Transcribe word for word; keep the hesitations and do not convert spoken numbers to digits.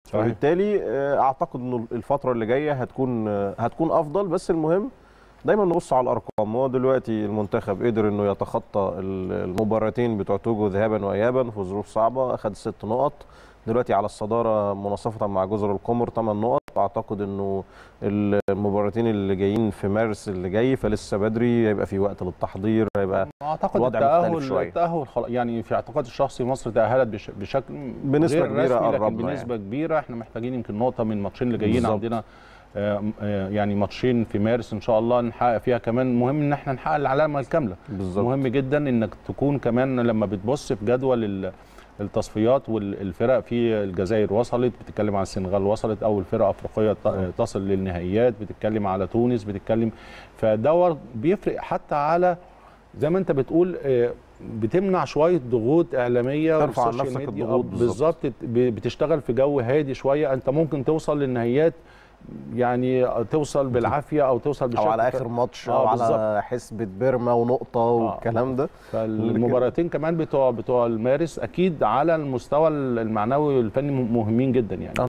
فبالتالي اعتقد ان الفتره اللي جايه هتكون هتكون افضل. بس المهم دايما نبص على الارقام. هو دلوقتي المنتخب قدر انه يتخطى المباراتين بتوع توجو ذهابا وايابا في ظروف صعبه، اخذ ست نقط، دلوقتي على الصداره مناصفه مع جزر القمر ثمان نقط. اعتقد انه المباراتين اللي جايين في مارس اللي جاي فلسه بدري، هيبقى في وقت للتحضير، هيبقى اعتقد الوضع التأهل مختلف شويه. التأهل يعني في اعتقادي الشخصي مصر تأهلت بش بشكل بنسبه غير كبيره، رسمي، لكن يعني. بنسبه كبيره احنا محتاجين يمكن نقطه من الماتشين اللي جايين بالزبط. عندنا. يعني ماتشين في مارس ان شاء الله نحقق فيها كمان. مهم ان احنا نحقق العلامه الكامله. بالزبط. مهم جدا انك تكون كمان لما بتبص في جدول التصفيات والفرق، في الجزائر وصلت، بتتكلم عن السنغال وصلت، اول فرقه افريقيه تصل للنهائيات، بتتكلم على تونس، بتتكلم فدور بيفرق حتى على زي ما انت بتقول، بتمنع شويه ضغوط اعلاميه، ترفع عن نفسك الضغوط. بالظبط، بتشتغل في جو هادي شويه. انت ممكن توصل للنهائيات يعني توصل بالعافيه او توصل بشكل او على اخر ماتش آه او على حسبه بيرما ونقطه والكلام ده. فالمباراتين كمان بتوع بتوع المارس اكيد على المستوى المعنوي والفني مهمين جدا يعني.